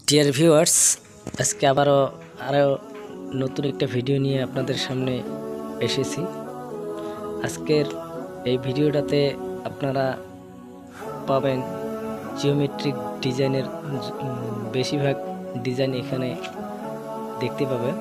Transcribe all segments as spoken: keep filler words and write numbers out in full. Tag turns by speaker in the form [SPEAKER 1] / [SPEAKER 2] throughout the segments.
[SPEAKER 1] Dear viewers, আজকে আবারও আরও নতুন একটা ভিডিও নিয়ে আপনাদের সামনে এসেছি। আজকের এই ভিডিওটাতে আপনারা পাবেন জিওমেট্রিক ডিজাইনের বেশিরভাগ ডিজাইন এখানে দেখতে পাবেন।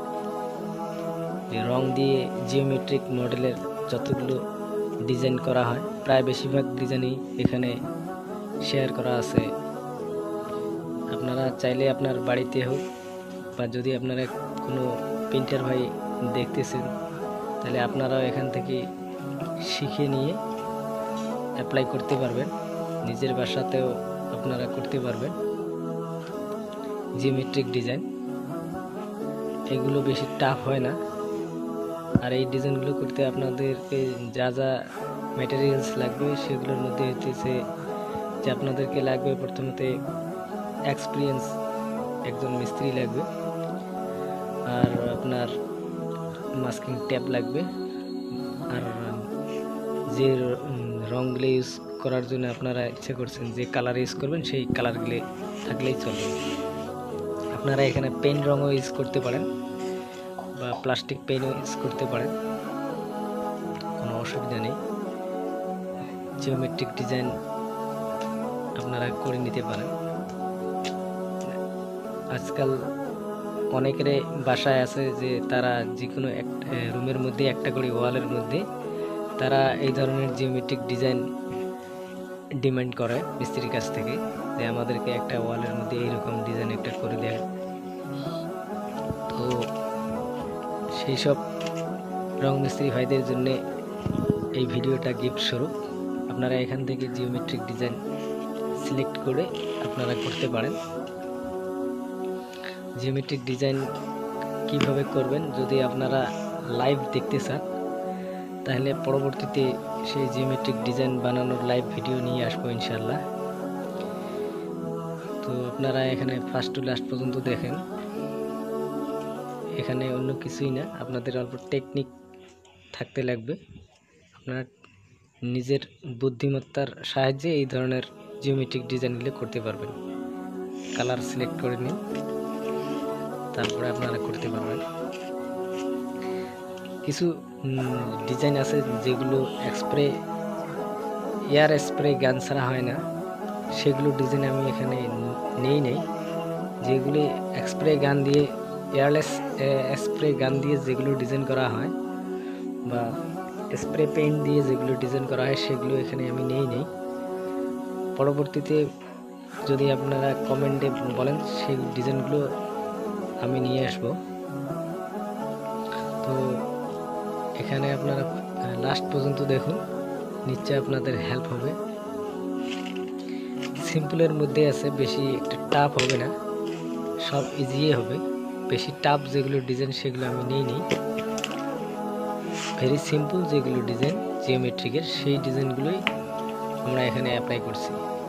[SPEAKER 1] রং দিয়ে জিওমেট্রিক মডেলের যতগুলো ডিজাইন করা হয় প্রায় বেশিরভাগ ডিজাইনই এখানে শেয়ার করা আছে। আপনারা চাইলে আপনার বাড়িতে হোক বা যদি আপনারা কোনো পেইন্টার ভাই দেখতেছেন তাহলে আপনারাও এখান থেকে শিখে নিয়ে অ্যাপ্লাই করতে পারবেন, নিজের বাসাতেও আপনারা করতে পারবেন। জিওমেট্রিক ডিজাইন এগুলো বেশি টাফ হয় না, আর এই ডিজাইনগুলো করতে আপনাদেরকে যা যা ম্যাটেরিয়ালস লাগবে সেগুলোর মধ্যে হচ্ছে যে আপনাদেরকে লাগবে প্রথমতে এক্সপিরিয়েন্স একজন মিস্ত্রি লাগবে, আর আপনার মাস্কিং ট্যাপ লাগবে, আর যে রঙগুলো ইউজ করার জন্য আপনারা ইচ্ছে করছেন যে কালার ইউজ করবেন সেই কালারগুলো থাকলেই চলবে। আপনারা এখানে পেন রঙও ইউজ করতে পারেন বা প্লাস্টিক পেনও ইউজ করতে পারেন, কোনো অসুবিধা নেই। জিওমেট্রিক ডিজাইন আপনারা করে নিতে পারেন। আজকাল অনেকের বাসায় আছে যে তারা যে কোনো এক রুমের মধ্যে একটা করে ওয়ালের মধ্যে তারা এই ধরনের জিওমেট্রিক ডিজাইন ডিমান্ড করে মিস্ত্রির কাছ থেকে, যে আমাদেরকে একটা ওয়ালের মধ্যে এইরকম ডিজাইন একটা করে দেয়। তো সেই সব রং মিস্ত্রি ভাইদের জন্য এই ভিডিওটা গিফট স্বরূপ। আপনারা এখান থেকে জিওমেট্রিক ডিজাইন সিলেক্ট করে আপনারা করতে পারেন। জিওমেট্রিক ডিজাইন কিভাবে করবেন যদি আপনারা লাইভ দেখতে চান তাহলে পরবর্তীতে সেই জিওমেট্রিক ডিজাইন বানানোর লাইভ ভিডিও নিয়ে আসবো ইনশাল্লাহ। তো আপনারা এখানে ফার্স্ট টু লাস্ট পর্যন্ত দেখেন, এখানে অন্য কিছুই না, আপনাদের অল্প টেকনিক থাকতে লাগবে। আপনারা নিজের বুদ্ধিমত্তার সাহায্যে এই ধরনের জিওমেট্রিক ডিজাইনগুলো করতে পারবেন। কালার সিলেক্ট করে নিন, তারপরে আপনারা করতে পারবেন। কিছু ডিজাইন আছে যেগুলো স্প্রে এয়ার স্প্রে গান ছাড়া হয় না, সেগুলো ডিজাইন আমি এখানে নেই নেই যেগুলি স্প্রে গান দিয়ে এয়ারলেস স্প্রে গান দিয়ে যেগুলো ডিজাইন করা হয় বা স্প্রে পেইন্ট দিয়ে যেগুলো ডিজাইন করা হয় সেগুলো এখানে আমি নেই নেই পরবর্তীতে যদি আপনারা কমেন্টে বলেন সেই ডিজাইনগুলো আমি নিয়ে আসব। তো এখানে আপনারা লাস্ট পর্যন্ত দেখুন, নিশ্চয় আপনাদের হেল্প হবে। সিম্পলের মধ্যে আছে, বেশি একটা টাফ হবে না, সব ইজি হবে। বেশি টাফ যেগুলো ডিজাইন সেগুলো আমি নেই নিই ভেরি সিম্পল যেগুলো ডিজাইন জিওমেট্রিকের সেই ডিজাইনগুলোই আমরা এখানে অ্যাপ্লাই করছি।